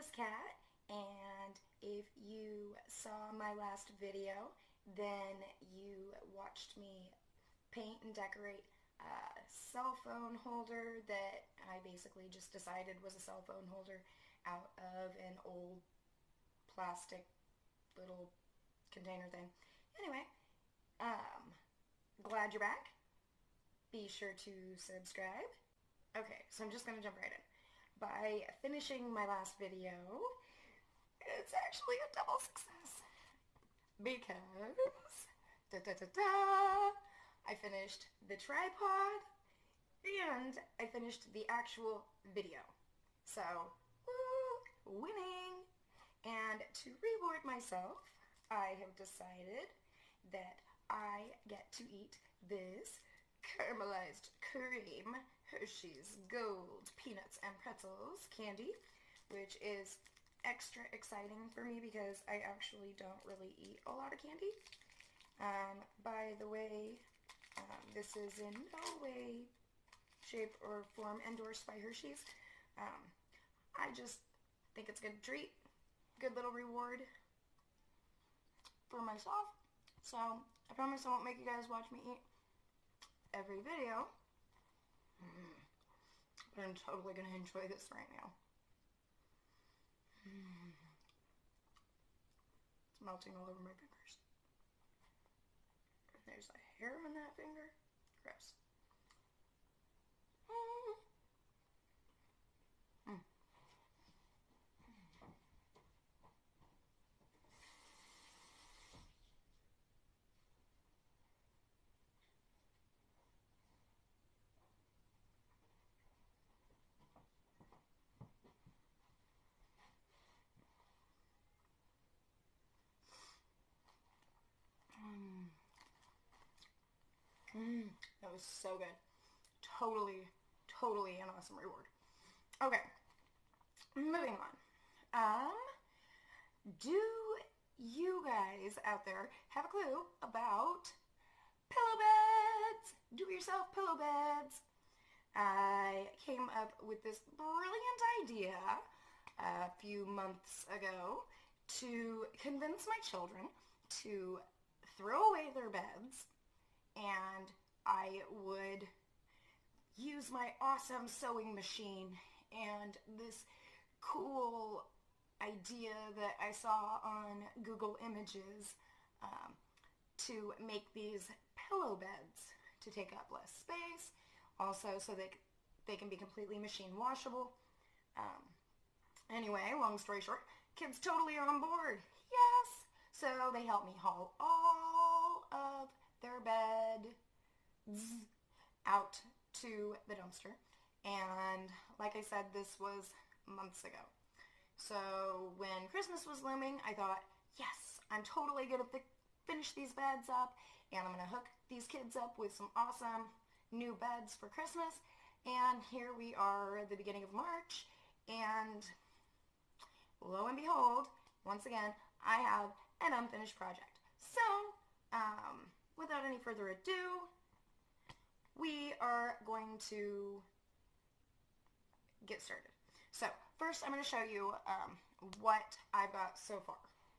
Alice Cat, and if you saw my last video, then you watched me paint and decorate a cell phone holder that I basically just decided was a cell phone holder out of an old plastic little container thing. Anyway, um, glad you're back. Be sure to subscribe. Okay, so I'm just going to jump right in. By finishing my last video, it's actually a double success because I finished the tripod and I finished the actual video. So, woo, winning! And to reward myself, I have decided that I get to eat this caramelized cream Hershey's Gold Peanuts and Pretzels candy, which is extra exciting for me because I actually don't really eat a lot of candy. By the way, this is in no way, shape, or form endorsed by Hershey's. I just think it's a good treat, good little reward for myself. So I promise I won't make you guys watch me eat every video, but I'm totally going to enjoy this right now. It's melting all over my fingers. And there's a hair on that finger. Gross. That was so good. Totally, totally an awesome reward. Okay, moving on. Do you guys out there have a clue about pillow beds? Do-it-yourself pillow beds. I came up with this brilliant idea a few months ago to convince my children to throw away their beds, and I would use my awesome sewing machine and this cool idea that I saw on Google Images to make these pillow beds to take up less space, also so that they can be completely machine washable. Anyway, long story short, kids totally on board. Yes! So they helped me haul all of their bed out to the dumpster. And like I said, this was months ago. So when Christmas was looming, I thought, yes, I'm totally going to finish these beds up, and I'm going to hook these kids up with some awesome new beds for Christmas. And here we are at the beginning of March, and lo and behold, once again, I have an unfinished project. So, without any further ado, we are going to get started. So, first I'm going to show you what I've got so far.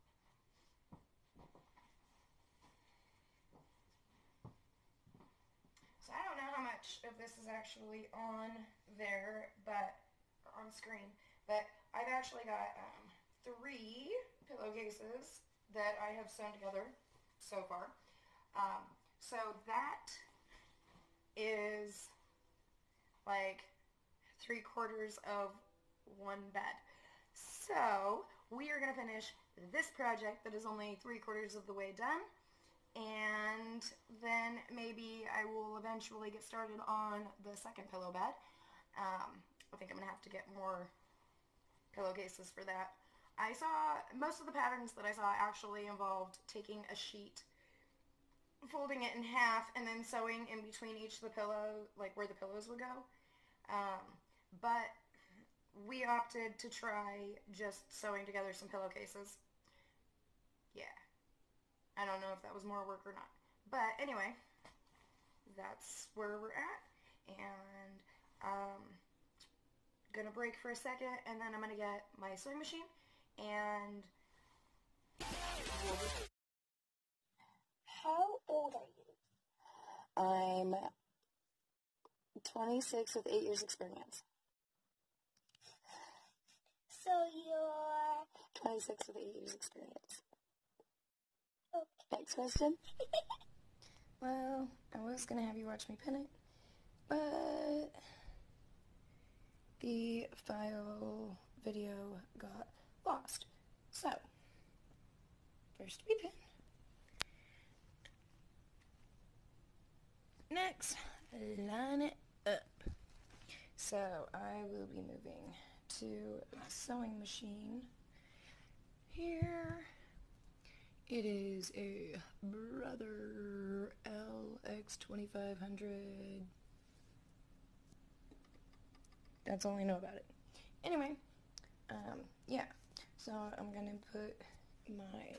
So I don't know how much of this is actually on there, but on screen, but I've actually got 3 pillowcases that I have sewn together so far. So that is like 3/4 of one bed. So we are going to finish this project that is only 3/4 of the way done, and then maybe I will eventually get started on the second pillow bed. I think I'm going to have to get more pillowcases for that. I saw most of the patterns that I saw actually involved taking a sheet, folding it in half, and then sewing in between each of the pillow, like where the pillows would go. But we opted to try just sewing together some pillowcases. Yeah. I don't know if that was more work or not. But anyway, that's where we're at. And gonna break for a second, and then I'm gonna get my sewing machine, and How old are you? I'm 26 with 8 years experience. So you're 26 with 8 years experience. okay. Next question. well, I was gonna have you watch me pin it, but the file video got lost. So, first we pin. Next, line it up. So I will be moving to the sewing machine. Here it is a Brother LX2500. That's all I know about it. Anyway, yeah. So I'm gonna put my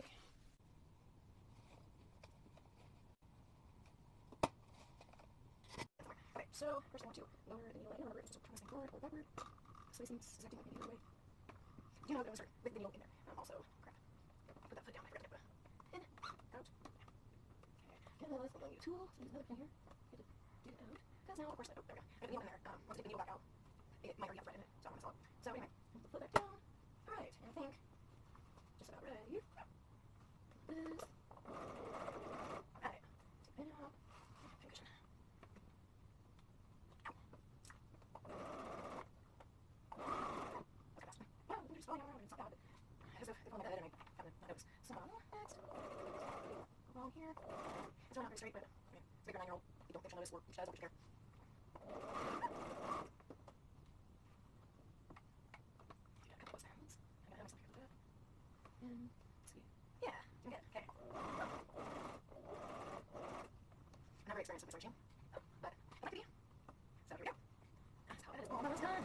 okay, so first I want to lower the needle in. Remember, it's just turn this thing forward or backward. Spacing is acting like the needle away. You know, I'm going to start with the needle in there. Also, crap. Put that foot down. I forgot to put a pin out. Okay. Again, let's use a tool. So use another pin here. Get it out. Because now, of course, there we go. I put the needle in there. Once I take the needle back out, it might already have thread in it, so I'm going to sell it. So anyway, put the foot back down. Alright, and I think just about right here. This. Alright. Take the pin out. Pin cushion. Oh, yeah, it's not bad. As if on the bed and I haven't noticed. So, next, along here. It's not very straight, but I mean, it's bigger 9-year-old. You don't think she'll notice, or she does, or she care. A couple of sounds. I gotta have some here for that. And, let's see. Yeah, doing good. Okay. I'm not very experienced with this machine, but I like the idea. So, here we go. That's how it is almost done.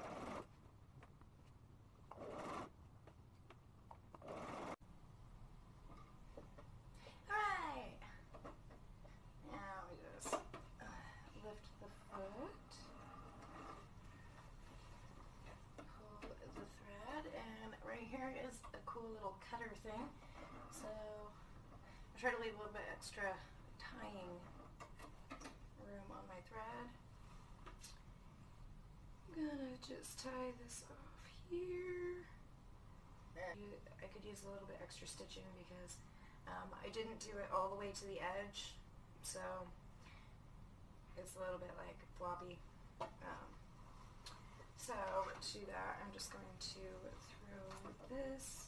Here is a cool little cutter thing, so I try to leave a little bit extra tying room on my thread. I'm gonna just tie this off here, and I could use a little bit extra stitching because I didn't do it all the way to the edge, so it's a little bit like floppy. So to that, I'm just going to throw this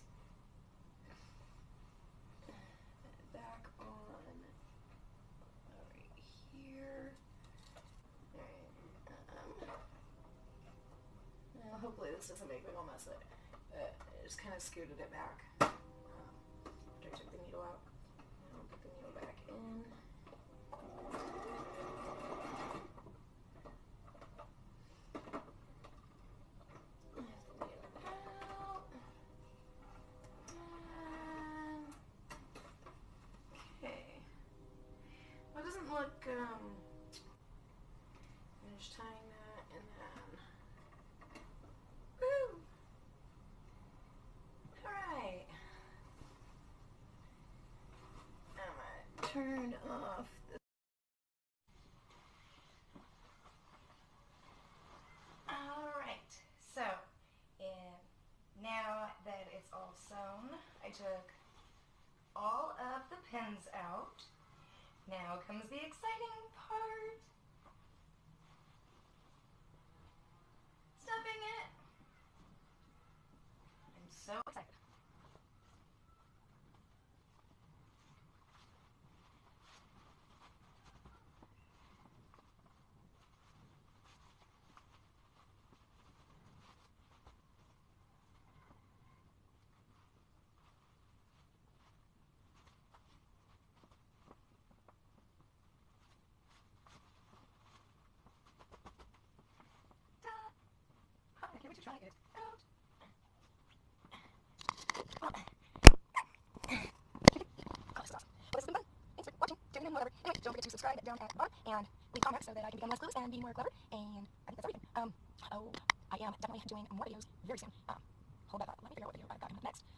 back on right here. Now hopefully this doesn't make me all mess it. But I just kind of scooted it back after I took the needle out. And I'll put the needle back in. Look, finish tying that, and then, woo! Alright. I'm gonna turn off the alright, so, and now that it's all sewn, I took all of the pins out. Now comes the exciting part. Stuffing it. I'm so excited. To try it out. Oh, this is awesome. Well, this has been fun. Thanks for watching, tuning in, whatever. Anyway, don't forget to subscribe down at the bottom and leave comments so that I can become less clueless and be more clever. And I think that's everything. I am definitely doing more videos very soon. Hold that thought. Let me figure out what video I've got coming up next.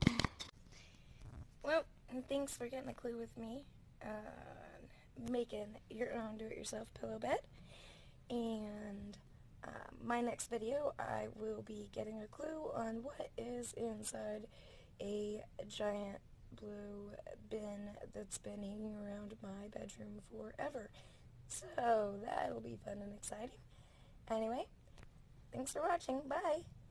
Well, thanks for getting a clue with me on making your own do-it-yourself pillow bed. And my next video, I will be getting a clue on what is inside a giant blue bin that's been hanging around my bedroom forever. So that'll be fun and exciting. Anyway, thanks for watching. Bye!